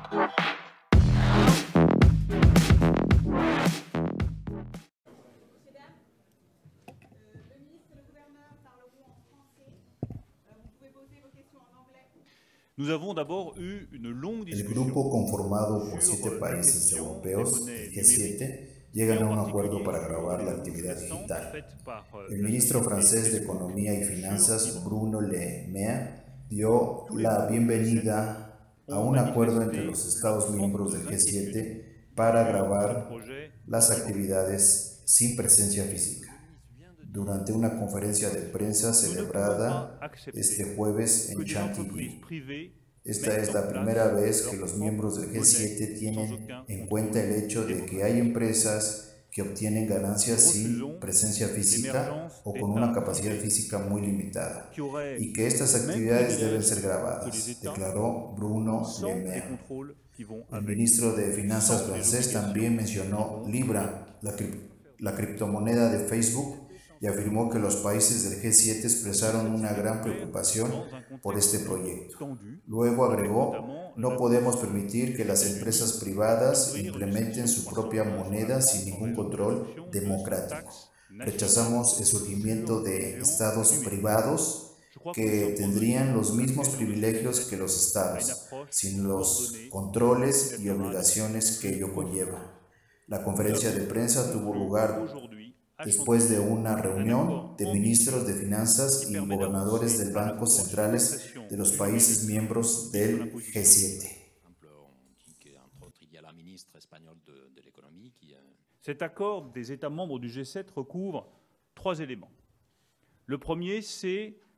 Nous avons d'abord eu une longue El discussion grupo conformado por sur 7 la países question des europeos, monnaies el numériques G7, et llegan en a un acuerdo particulier para sur grabar les la annonces actividad récentes digital. faites par El la ministro société francés de Facebook Economía y sur Finanzas, Libre. Bruno Le Maire, dio Tous les la membres du G7 bienvenida a ont un acuerdo entre manifesté los leur Estados miembros forte del inquiétude G7 para sur ce grabar projet las Libre. actividades sin presencia física. Durante una conferencia de prensa Nous ne pouvons pas celebrada accepter este jueves que en des entreprises Chantilly, privées esta mettent es en la primera place vez que leur los propre miembros del monnaie G7 sans tienen aucun en cuenta contrôle el hecho de que hay démocratique. empresas que obtienen ganancias Nous sin refusons presencia física l'émergence o con una d'États capacidad privés física muy limitada qui auraient y que estas les mêmes actividades deben privilèges ser que les grabadas, États declaró Bruno Le sans les Maire. contrôles qui vont El avec, ministro de Finanzas sans les francés obligations también qui mencionó vont avec. Libra, la criptomoneda de Facebook, y afirmó que los países del G7 Ce expresaron G7 una s'est gran ouvert preocupación dans un por este contexte proyecto. tendu, Luego avec agregó, notamment no podemos l'annonce permitir que des las empresas États-Unis privadas d'ouvrir une implementen section su propia 301 sur la moneda sin France en ningún raison de control l'adoption de cette democrático. taxe nationale Rechazamos el surgimiento sur les de géants estados numériques. privados Je crois que nous que sommes tendrían revenus los sur mismos l'occasion de ce privilegios G7 que los à une estados, approche sin los coordonnée et controles y multilatérale obligaciones que plus ello profonde. conlleva. La Nous conferencia de avons prensa tuvo conclu lugar aujourd'hui à después de Chantilly una un accord reunión de ministros ambitieux de qui finanzas y permet gobernadores de d'avancer à la bancos fois sur la centrales pression de los du países numérique miembros et sur del l'imposition. G7. On dit qu'entre autres, il y a la ministre espagnole de l'économie qui... Cet accord des États membres du G7 recouvre 3 éléments. Le premier, c'est